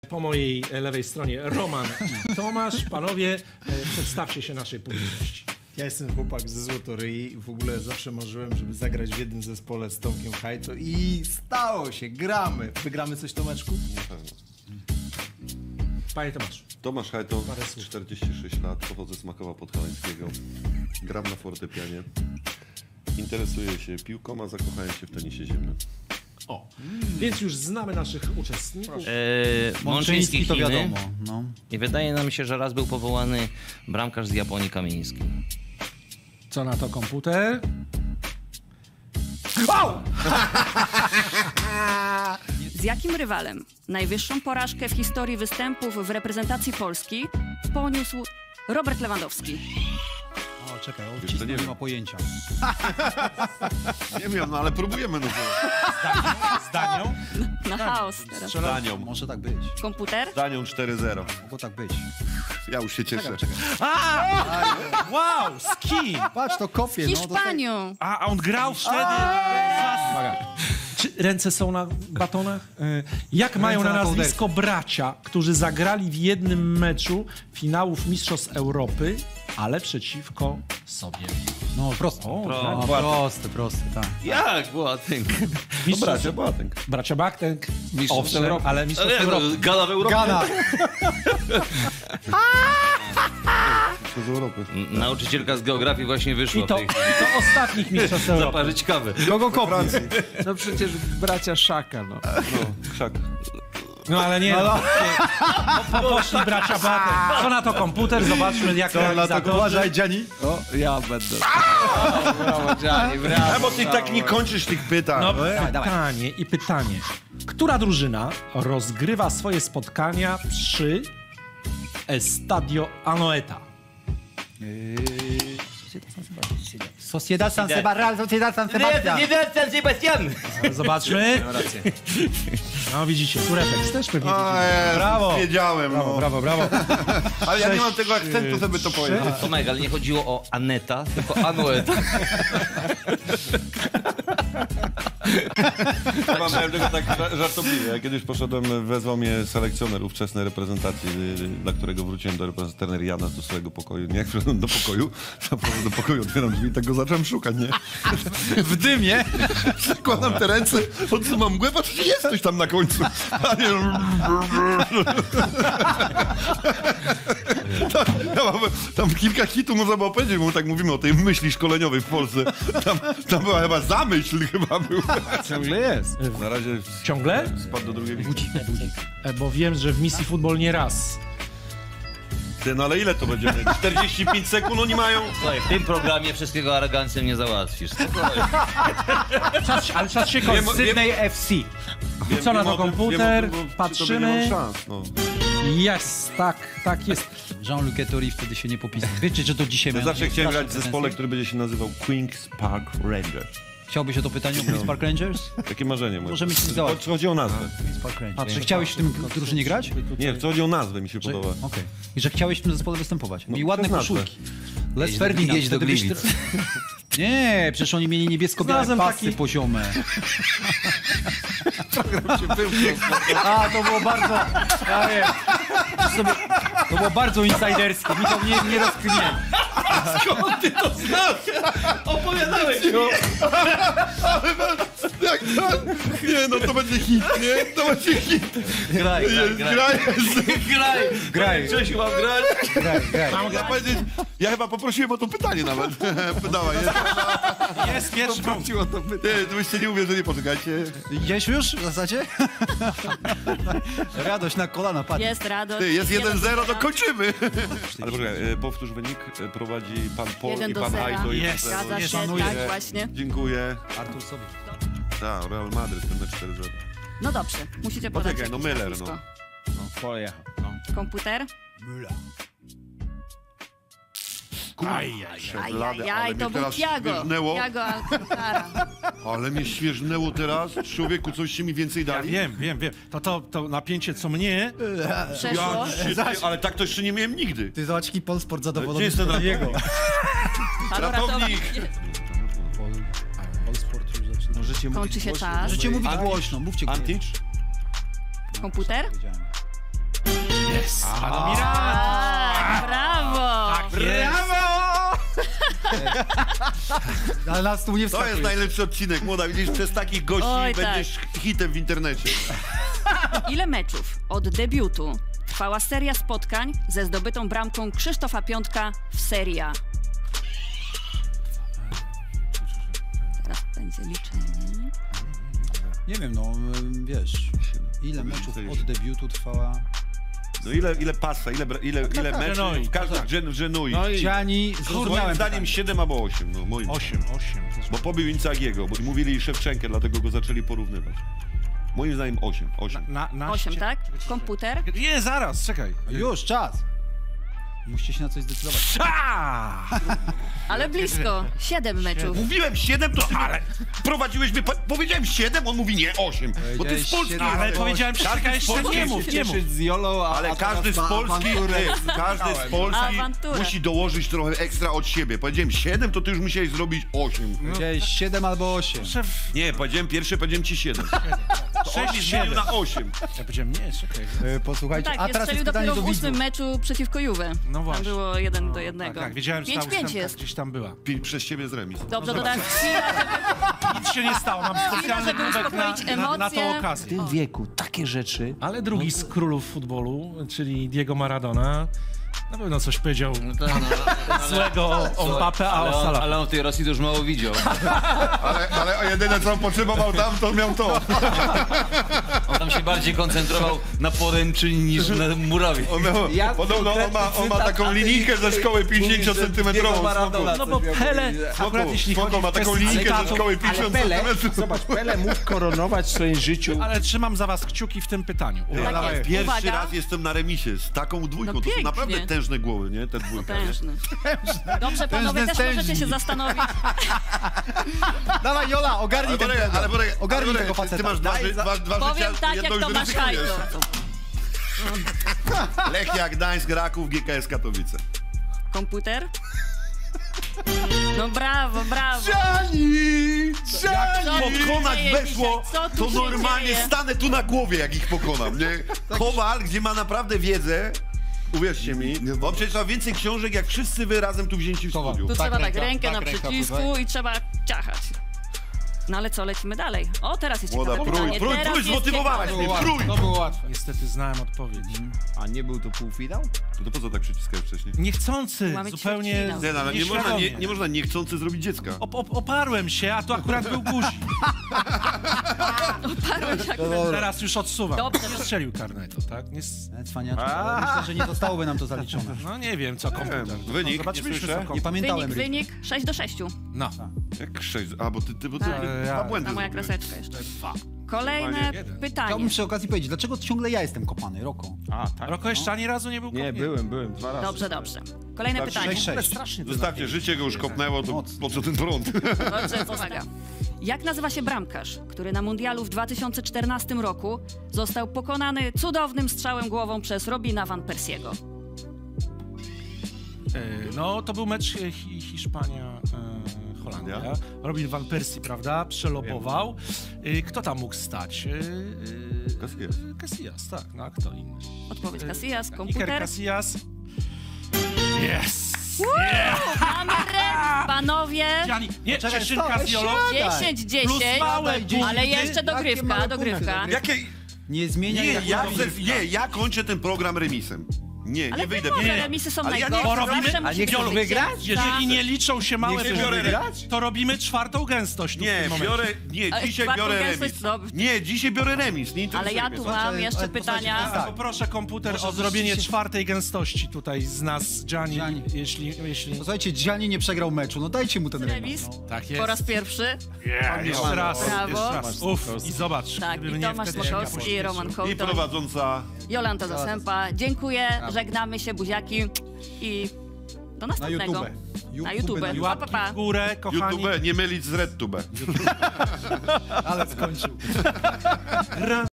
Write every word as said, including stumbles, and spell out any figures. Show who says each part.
Speaker 1: Po mojej lewej stronie Roman i Tomasz. Panowie, przedstawcie się naszej publiczności.
Speaker 2: Ja jestem chłopak ze Złotoryi i w ogóle zawsze marzyłem, żeby zagrać w jednym zespole z Tomkiem Hajto i stało się, gramy. Wygramy coś, Tomeczku?
Speaker 3: Na pewno.
Speaker 1: Panie Tomaszu.
Speaker 3: Tomasz Hajto, czterdzieści sześć lat, pochodzę z Makowa Podhalańskiego, gram na fortepianie, interesuję się piłką, a zakochałem się w tenisie ziemnym.
Speaker 1: O, mm. Więc już znamy naszych uczestników.
Speaker 4: Eee, Mączyński to wiadomo.
Speaker 5: No.
Speaker 4: I wydaje nam się, że raz był powołany bramkarz z Japonii, Kamiński.
Speaker 1: Co na to komputer? O!
Speaker 6: Z jakim rywalem najwyższą porażkę w historii występów w reprezentacji Polski poniósł Robert Lewandowski?
Speaker 5: O, czekaj,
Speaker 3: Wiesz,
Speaker 5: odcisnę,
Speaker 3: nie
Speaker 5: nie
Speaker 3: wiem.
Speaker 5: ma pojęcia.
Speaker 3: Nie wiem, no ale próbujemy. No
Speaker 1: Z Danią?
Speaker 6: Na chaos teraz.
Speaker 3: z Danią.
Speaker 5: Może tak być.
Speaker 6: Komputer?
Speaker 3: Z Danią cztery zero.
Speaker 5: Mogło tak być.
Speaker 3: Ja już się cieszę.
Speaker 5: Czekaj, czekaj.
Speaker 1: A! Wow, z kim?
Speaker 5: Patrz, to kopie. No, to tak...
Speaker 6: Hiszpanią.
Speaker 1: A, a on grał wtedy? Uwaga. Czy ręce są na batonach? Y, Jak mają na
Speaker 5: na
Speaker 1: nazwisko bracia, którzy zagrali w jednym meczu finałów Mistrzostw Europy, ale przeciwko sobie?
Speaker 5: No, proste.
Speaker 1: O,
Speaker 4: Pro-
Speaker 5: No, proste, proste, tak.
Speaker 4: Jak Boateng?
Speaker 3: No bracia, Boateng.
Speaker 1: Bracia Baktenk,
Speaker 4: Mistrzostw
Speaker 1: owszem,
Speaker 4: Europy.
Speaker 1: ale Mistrzostw
Speaker 4: Ale
Speaker 1: Europy.
Speaker 4: Gala w Europie.
Speaker 5: Gana.
Speaker 3: Z Europy.
Speaker 4: N- Nauczycielka z geografii właśnie wyszła.
Speaker 1: I to,
Speaker 4: w tej
Speaker 1: i to ostatnich Mistrzostw Europy.
Speaker 4: Zaparzyć kawę.
Speaker 5: Kogo kopie?
Speaker 7: No przecież bracia Szaka, no.
Speaker 3: No, krzak.
Speaker 1: No ale nie, no, no. Po, po, poszli bracia Baktenk. Co na to komputer? Zobaczmy jak
Speaker 5: To na to
Speaker 1: realizatorzy.
Speaker 5: uważaj, Gianni.
Speaker 7: O, ja będę. Brawo, Gianni, brawo.
Speaker 3: A bo ty tak nie kończysz tych pytań.
Speaker 1: No,
Speaker 5: dawaj.
Speaker 1: pytanie i pytanie. Która drużyna rozgrywa swoje spotkania przy Estadio Anoeta?
Speaker 5: Sociedad San Sebastián, Sociedad San Sebastián.
Speaker 4: Sebastian!
Speaker 1: Zobaczmy. No widzicie, Turepex też pewnie
Speaker 3: A,
Speaker 1: widzi.
Speaker 3: jest,
Speaker 1: Brawo.
Speaker 3: Wiedziałem,
Speaker 1: Brawo,
Speaker 3: no.
Speaker 1: brawo, brawo.
Speaker 3: Ale ja nie mam tego akcentu, żeby to powiedzieć.
Speaker 4: Tomek, ale nie chodziło o Aneta, tylko Anueta.
Speaker 3: Chyba miałem tego tak ża- żartobliwie. Ja kiedyś poszedłem, wezwał mnie selekcjoner ówczesnej reprezentacji, y, dla którego wróciłem do reprezentacji Jana do swojego pokoju. Nie, jak wszedłem do pokoju, zapraszam do pokoju, otwieram drzwi i tak go zacząłem szukać, nie?
Speaker 5: W dymie.
Speaker 3: Zakładam te ręce, odsuwam mgłę, patrz, jest coś tam na końcu. A nie... Tak, ja mam, tam kilka hitów można było powiedzieć, bo tak mówimy o tej myśli szkoleniowej w Polsce. Tam, tam była chyba zamyśl, chyba był.
Speaker 7: Ciągle jest.
Speaker 3: Na razie
Speaker 1: Ciągle?
Speaker 3: spadł do drugiej listy.
Speaker 1: E, Bo wiem, że w misji futbol nie raz.
Speaker 3: Ty, no ale ile to będzie? czterdzieści pięć sekund oni mają?
Speaker 4: Słuchaj, w tym programie wszystkiego arogancją nie załatwisz. Spokojnie.
Speaker 1: Czas, ale czas się kończy.
Speaker 5: Sydney F C.
Speaker 3: Wiem,
Speaker 1: Co na
Speaker 3: wiem
Speaker 1: to
Speaker 3: o tym,
Speaker 1: komputer?
Speaker 3: wiem o tym, bo
Speaker 1: Patrzymy.
Speaker 3: przy tobie nie mam szans, no.
Speaker 1: Jest, tak, tak jest.
Speaker 5: Jean-Luc Ettori wtedy się nie popisał. Wiecie, że to dzisiaj
Speaker 3: Ja
Speaker 5: miałem
Speaker 3: zawsze chciałem grać w
Speaker 5: straszne
Speaker 3: zespole,
Speaker 5: pretensje?
Speaker 3: który będzie się nazywał Queen's Park Rangers.
Speaker 5: Chciałbyś o to pytanie o Queen's Park Rangers?
Speaker 3: Takie marzenie moje.
Speaker 5: Możemy się załatwić.
Speaker 3: Chodzi- Chodzi o nazwę.
Speaker 5: Queen's Park Rangers. Że chciałeś w tym drużynie grać?
Speaker 3: Nie, chodzi o nazwę, mi się
Speaker 5: Że-
Speaker 3: podoba.
Speaker 5: Okej. I że chciałeś w tym zespole występować.
Speaker 3: No,
Speaker 5: I ładne
Speaker 3: przez nazwę.
Speaker 5: koszulki. Les
Speaker 4: Jedź do-
Speaker 5: Ferdinand.
Speaker 4: jedź do
Speaker 5: wtedy byś
Speaker 4: Gliwic.
Speaker 5: tr- Nie, przecież oni mieli niebiesko-białe
Speaker 1: Znalazłem
Speaker 5: pasy
Speaker 1: taki-
Speaker 5: poziome. A, to było bardzo... Ja wiem. To sobie, to było bardzo insiderskie. Mi to nie, nie rozkminię.
Speaker 4: Skąd ty to znasz? Opowiadałeś mi.
Speaker 3: Jak to? Nie, no to będzie hit, nie? To będzie hit.
Speaker 4: Graj, graj, graj.
Speaker 3: Graj.
Speaker 4: Graj.
Speaker 5: Graj.
Speaker 4: Czesiu, mam grać?
Speaker 5: Graj, graj.
Speaker 3: Ja mogę powiedzieć, ja chyba poprosiłem o to pytanie nawet. Dawaj, nie?
Speaker 1: Jest pierwszy punkt.
Speaker 3: Ty, tu byście nie uwierzyli, poczekajcie.
Speaker 5: Idziesz już w zasadzie? Radość na kolana padnie.
Speaker 6: Jest radość.
Speaker 3: Ty, jest jeden zero, to
Speaker 6: zero.
Speaker 3: kończymy. Ale poczekaj, e, powtórz wynik. E, Prowadzi pan Paul
Speaker 6: Jeden
Speaker 3: i
Speaker 6: do
Speaker 3: pan
Speaker 6: zera.
Speaker 3: Ajto. i
Speaker 1: Jest.
Speaker 3: pan-
Speaker 6: Zgadza się,
Speaker 5: szanuję.
Speaker 6: tak właśnie.
Speaker 3: Dziękuję.
Speaker 5: Artur sobie.
Speaker 3: Tak, Real Madryt, ten na cztery zero.
Speaker 6: No dobrze, musicie podać
Speaker 3: Poczekaj, no
Speaker 6: jakieś
Speaker 3: Müller,
Speaker 6: nazwisko.
Speaker 3: no.
Speaker 7: No, pojechał. No.
Speaker 6: Komputer? Ajajaj, to był Thiago.
Speaker 3: Świeżnęło.
Speaker 6: Thiago Alcantara.
Speaker 3: Ale mnie świeżnęło teraz. Człowieku, coś się mi więcej
Speaker 1: Ja
Speaker 3: dali.
Speaker 1: wiem, wiem, wiem. To, to, to napięcie co mnie.
Speaker 6: Przeszło.
Speaker 3: Ja, ty, ale tak to jeszcze nie miałem nigdy.
Speaker 5: Ty zobacz, jaki Polsport zadowolony.
Speaker 3: Gdzie jest ten
Speaker 5: jego.
Speaker 6: Halo,
Speaker 3: ratownik?
Speaker 6: ratownik.
Speaker 5: Polsport już zaczyna.
Speaker 7: Możecie
Speaker 6: Kończy
Speaker 7: mówić
Speaker 6: się
Speaker 7: głośno.
Speaker 6: czas.
Speaker 5: Możecie mówić
Speaker 3: Antic?
Speaker 5: głośno, mówcie głośno.
Speaker 3: Antic?
Speaker 6: Komputer?
Speaker 5: Wiedziałem.
Speaker 1: Admiral!
Speaker 6: A, brawo!
Speaker 1: Tak jest.
Speaker 5: Ale nas tu nie
Speaker 3: To
Speaker 5: wskakuje.
Speaker 3: jest najlepszy odcinek, młoda. Widzisz, przez takich gości
Speaker 6: Oj,
Speaker 3: będziesz hitem w internecie.
Speaker 6: Ile meczów od debiutu trwała seria spotkań ze zdobytą bramką Krzysztofa Piątka w Serie A? Teraz będzie liczenie.
Speaker 5: Nie wiem, no wiesz, ile meczów od debiutu trwała...
Speaker 3: No ile, ile pasa, ile, bra- ile, ile
Speaker 1: tak,
Speaker 3: meczów
Speaker 1: Genoi,
Speaker 3: w każdym
Speaker 1: tak.
Speaker 3: gen, Genui.
Speaker 2: No i
Speaker 5: Gianni,
Speaker 3: Moim
Speaker 5: zrozumiałem
Speaker 3: zdaniem
Speaker 5: pytanie.
Speaker 3: siedem albo osiem. No, moim.
Speaker 1: osiem, osiem.
Speaker 3: Bo pobił Inzagiego, bo mówili Szewczenkę, dlatego go zaczęli porównywać. Moim zdaniem osiem. osiem.
Speaker 1: Na, na
Speaker 6: Osiem,
Speaker 1: ście-
Speaker 6: tak? Komputer?
Speaker 1: Nie, zaraz, czekaj.
Speaker 5: Już, czas. Musicie się na coś zdecydować.
Speaker 1: A!
Speaker 6: Ale blisko. Siedem meczów.
Speaker 3: Mówiłem siedem, to ty ale... prowadziłeś mnie... Po... Powiedziałem siedem, on mówi nie, osiem. Bo ty z Polski...
Speaker 5: siedem,
Speaker 1: Ale powiedziałem, czekaj, jeszcze
Speaker 3: Polski
Speaker 1: nie
Speaker 3: się
Speaker 1: mów, nie mów.
Speaker 2: cieszyć z Jolą, a,
Speaker 3: Ale
Speaker 2: a
Speaker 3: każdy z
Speaker 2: teraz ma
Speaker 3: Polski,
Speaker 2: awanturę.
Speaker 3: nie, każdy z Polski
Speaker 6: Awanturę.
Speaker 3: musi dołożyć trochę ekstra od siebie. Powiedziałem siedem, to ty już musiałeś zrobić osiem.
Speaker 5: Powiedziałeś siedem albo osiem.
Speaker 1: Szef,
Speaker 3: Nie, powiedziałem pierwsze, powiedziałem ci siedem. To on mi
Speaker 1: sześć,
Speaker 3: zmienił
Speaker 1: siedem.
Speaker 3: na osiem.
Speaker 1: Ja powiedziałem, nie, czekaj.
Speaker 5: E, Posłuchajcie,
Speaker 6: Tak,
Speaker 5: a
Speaker 6: jest
Speaker 5: teraz
Speaker 6: strzelił
Speaker 5: jest pytanie
Speaker 6: dopiero
Speaker 5: do
Speaker 6: w ósmym
Speaker 5: widzów.
Speaker 6: meczu przeciwko Juve.
Speaker 1: No
Speaker 6: Tam
Speaker 1: właśnie.
Speaker 6: było jeden do
Speaker 1: Tak,
Speaker 6: jednego.
Speaker 1: tak, wiedziałem, że ta
Speaker 6: pięć pięć
Speaker 1: ósemka
Speaker 6: jest.
Speaker 1: gdzieś tam była.
Speaker 3: Pi- Przez ciebie z remis.
Speaker 6: Dobrze,
Speaker 1: No
Speaker 6: dodałem chwilę,
Speaker 1: Nic się nie stało, mam specjalny
Speaker 6: żeby
Speaker 1: kubek na,
Speaker 6: uspokoić
Speaker 1: na, na tą
Speaker 6: emocje.
Speaker 1: okazję.
Speaker 7: W tym wieku takie rzeczy...
Speaker 1: Ale drugi z królów futbolu, czyli Diego Maradona, na pewno coś powiedział
Speaker 4: No to, no,
Speaker 1: złego o, o Mbappé, a
Speaker 4: ale,
Speaker 1: o
Speaker 4: on,
Speaker 1: Salah.
Speaker 4: ale on w tej Rosji to już mało widział.
Speaker 3: Ale, ale jedyne, co on potrzebował tam, to miał to.
Speaker 4: On tam się bardziej koncentrował na poręczyni niż na murowie.
Speaker 3: On miał,
Speaker 2: Ja
Speaker 3: podobno on ma, on ma
Speaker 2: cytat
Speaker 3: taką linijkę ze szkoły pięćdziesięciocentymetrową.
Speaker 2: Maradona.
Speaker 1: No bo Pele, akurat jeśli
Speaker 3: Spoko,
Speaker 1: chodzi
Speaker 3: ma
Speaker 1: o
Speaker 3: taką
Speaker 1: kwestię
Speaker 3: linijkę ze
Speaker 1: cytatów,
Speaker 3: szkoły
Speaker 2: Ale
Speaker 3: pięćdziesiąt
Speaker 2: Pele,
Speaker 3: centymetrów.
Speaker 2: zobacz, Pele mógł koronować w swoim życiu.
Speaker 1: ale trzymam za was kciuki w tym pytaniu.
Speaker 6: Tak
Speaker 1: Uwaga.
Speaker 6: jest.
Speaker 3: Pierwszy
Speaker 6: Uwaga.
Speaker 3: raz jestem na remisie z taką dwójką.
Speaker 6: No
Speaker 3: to są
Speaker 6: pięknie.
Speaker 3: naprawdę tężne głowy, nie? Te dwójka. nie?
Speaker 6: Potężny. Dobrze, panowie, też
Speaker 5: stężnik.
Speaker 6: możecie się zastanowić.
Speaker 5: Dawaj, Jola, ogarnij
Speaker 3: Ale
Speaker 5: ten
Speaker 3: poczekaj, ale poczekaj,
Speaker 5: Ogarnij
Speaker 3: ale
Speaker 5: tego
Speaker 3: poczekaj, ty
Speaker 5: faceta.
Speaker 3: masz dwa,
Speaker 5: Daj
Speaker 3: ży-
Speaker 5: za-
Speaker 3: dwa, dwa
Speaker 6: Powiem
Speaker 3: życia,
Speaker 6: tak,
Speaker 3: jedno
Speaker 6: jak
Speaker 3: już
Speaker 6: Tomasz
Speaker 3: ryzykujesz.
Speaker 6: Hajto.
Speaker 3: Lechia, Gdańsk, Raków, G K S Katowice.
Speaker 6: Komputer? No brawo, brawo.
Speaker 5: Gianni!
Speaker 6: Co tu się
Speaker 3: Pokonać
Speaker 6: dzieje
Speaker 3: weszło,
Speaker 6: dzisiaj? Co tu
Speaker 3: to
Speaker 6: się
Speaker 3: normalnie
Speaker 6: dzieje?
Speaker 3: stanę tu na głowie, jak ich pokonam, nie? Kowal, gdzie ma naprawdę wiedzę, uwierzcie mi, on przeczytał więcej książek, jak wszyscy wy razem tu wzięci w
Speaker 5: Kowal.
Speaker 3: studiu.
Speaker 6: Tu
Speaker 5: Tak,
Speaker 6: trzeba tak
Speaker 5: ręka,
Speaker 6: rękę
Speaker 5: tak,
Speaker 6: na
Speaker 5: ręka
Speaker 6: przycisku
Speaker 5: tutaj.
Speaker 6: i trzeba ciachać. No ale co, lecimy dalej. O, teraz jest
Speaker 3: Młoda,
Speaker 6: ciekawe
Speaker 3: prój,
Speaker 6: pytanie.
Speaker 3: prój,
Speaker 6: Teraz
Speaker 3: prój,
Speaker 6: jest
Speaker 3: zmotywowałaś
Speaker 6: ciekawe.
Speaker 3: mnie, prój!
Speaker 5: To było łatwe.
Speaker 1: Niestety znałem odpowiedź.
Speaker 2: A nie był to półfinał?
Speaker 3: To, to po co tak przyciskałeś wcześniej?
Speaker 1: Niechcący,
Speaker 6: Mamy
Speaker 1: zupełnie
Speaker 6: ćwierćfinał.
Speaker 3: Nie, no, ale nie można,
Speaker 1: nieświadomie.
Speaker 3: nie, nie można niechcący zrobić dziecka.
Speaker 1: Op, op, oparłem się, a to akurat był guzik. Teraz już odsuwam.
Speaker 6: Dobrze.
Speaker 1: Nie strzelił karnetu, tak? Nie s...
Speaker 5: E, Cwaniaczku, ale myślę, że nie zostałoby nam to zaliczone.
Speaker 1: No nie wiem, co komputer.
Speaker 3: wiem. Wynik, nie
Speaker 1: Zobaczymy,
Speaker 3: słyszę.
Speaker 1: co
Speaker 5: Nie
Speaker 1: komputer.
Speaker 5: pamiętałem.
Speaker 6: Wynik,
Speaker 5: Rick.
Speaker 6: wynik sześć do sześciu.
Speaker 1: No.
Speaker 3: Jak sześć, a bo ty, ty, bo ty,
Speaker 6: Tak.
Speaker 3: ty
Speaker 1: Ja-
Speaker 3: dwa błędy
Speaker 6: Na moja
Speaker 3: zrobiłeś.
Speaker 6: kreseczka jeszcze.
Speaker 1: Dwa.
Speaker 6: Kolejne
Speaker 1: jeden.
Speaker 6: pytanie.
Speaker 5: Chciałbym przy okazji powiedzieć, dlaczego ciągle ja jestem kopany, Roko?
Speaker 2: A, tak.
Speaker 1: Roko jeszcze ani razu nie był
Speaker 2: Nie,
Speaker 1: kopnięty.
Speaker 2: byłem, byłem dwa razy.
Speaker 6: Dobrze, dobrze. Kolejne
Speaker 3: Tak,
Speaker 6: pytanie.
Speaker 5: sześć sześć.
Speaker 1: Strasznie to
Speaker 3: Zostawcie, życie go już kopnęło, to
Speaker 5: Mocno.
Speaker 3: po co ten prąd?
Speaker 6: Dobrze, uwaga. Jak nazywa się bramkarz, który na mundialu w dwa tysiące czternastym roku został pokonany cudownym strzałem głową przez Robina van Persiego?
Speaker 1: E, No, to był mecz e, Hi- Hiszpania, e, Holandia.
Speaker 3: Ja?
Speaker 1: Robin van Persie, prawda? Przelobował. E, Kto tam mógł stać? E, e,
Speaker 3: Casillas.
Speaker 1: Casillas, tak. No, a kto inny?
Speaker 6: Odpowiedź Casillas,
Speaker 1: Iker
Speaker 6: komputer.
Speaker 1: Casillas. Yes!
Speaker 6: Mamy remis, panowie.
Speaker 1: Gianni, nie,
Speaker 5: Czekaj,
Speaker 1: Cieszynka
Speaker 5: stop,
Speaker 1: z Jolą.
Speaker 6: dziesięć
Speaker 1: Plus
Speaker 6: dziesięć,
Speaker 1: małe
Speaker 5: ale
Speaker 1: punkty.
Speaker 6: ale jeszcze dogrywka,
Speaker 5: małe
Speaker 6: dogrywka.
Speaker 5: punkty?
Speaker 3: Jakie...
Speaker 5: Nie zmieniaj
Speaker 3: Nie,
Speaker 5: jak
Speaker 3: ja,
Speaker 5: robisz.
Speaker 3: ze- nie, ja kończę ten program remisem. Nie,
Speaker 6: Ale
Speaker 3: nie wyjdę.
Speaker 6: wiadomo,
Speaker 3: Nie,
Speaker 6: że
Speaker 3: nie.
Speaker 6: remisy są
Speaker 3: Ale ja nie
Speaker 6: najgorsze.
Speaker 1: chcę-
Speaker 6: Zawsze
Speaker 1: robimy-
Speaker 6: musi
Speaker 2: nie chcesz
Speaker 6: być
Speaker 2: wygrać?
Speaker 6: zwycięzca.
Speaker 1: Jeżeli nie liczą się małe
Speaker 3: chcę
Speaker 1: punkty,
Speaker 3: wygrać?
Speaker 1: to robimy czwartą gęstość tu w
Speaker 3: Nie,
Speaker 1: tym momencie.
Speaker 3: biorę, nie,
Speaker 6: Ale
Speaker 3: dzisiaj
Speaker 6: czwartą
Speaker 3: biorę
Speaker 6: gęstość
Speaker 3: remis.
Speaker 6: zrobić.
Speaker 3: Nie, dzisiaj biorę remis, nie
Speaker 6: Ale
Speaker 3: interesuje
Speaker 6: ja
Speaker 3: mnie.
Speaker 6: tu
Speaker 5: Słuchajcie,
Speaker 6: mam jeszcze
Speaker 5: ale posłuchajcie,
Speaker 6: pytania.
Speaker 5: tak.
Speaker 1: A poproszę komputer
Speaker 5: Może
Speaker 1: o zrobienie
Speaker 5: rzeczywiście-
Speaker 1: czwartej gęstości tutaj z nas, Gianni,
Speaker 5: Gianni.
Speaker 1: jeśli... jeśli...
Speaker 5: Słuchajcie, Gianni nie przegrał meczu, no dajcie mu ten
Speaker 6: Remis?
Speaker 5: remis. No.
Speaker 1: Tak jest.
Speaker 6: Po raz pierwszy.
Speaker 1: Jeszcze raz,
Speaker 6: Brawo.
Speaker 1: jeszcze raz. Uff, i zobacz.
Speaker 6: Tak,
Speaker 1: gdyby
Speaker 6: i
Speaker 1: nie
Speaker 6: Tomasz
Speaker 1: wtedy
Speaker 6: Smokowski,
Speaker 1: Sięga
Speaker 6: Roman
Speaker 3: I
Speaker 6: Hołton,
Speaker 3: prowadząca...
Speaker 6: Jolanta Zasępa. Dziękuję, żegnamy się, buziaki i do
Speaker 5: Na
Speaker 6: następnego.
Speaker 5: YouTube.
Speaker 6: Na YouTube.
Speaker 5: na
Speaker 6: Pa,
Speaker 5: YouTube.
Speaker 6: pa, pa.
Speaker 1: w górę, kochani.
Speaker 3: YouTube, nie mylić z RedTube.
Speaker 5: Ale skończył.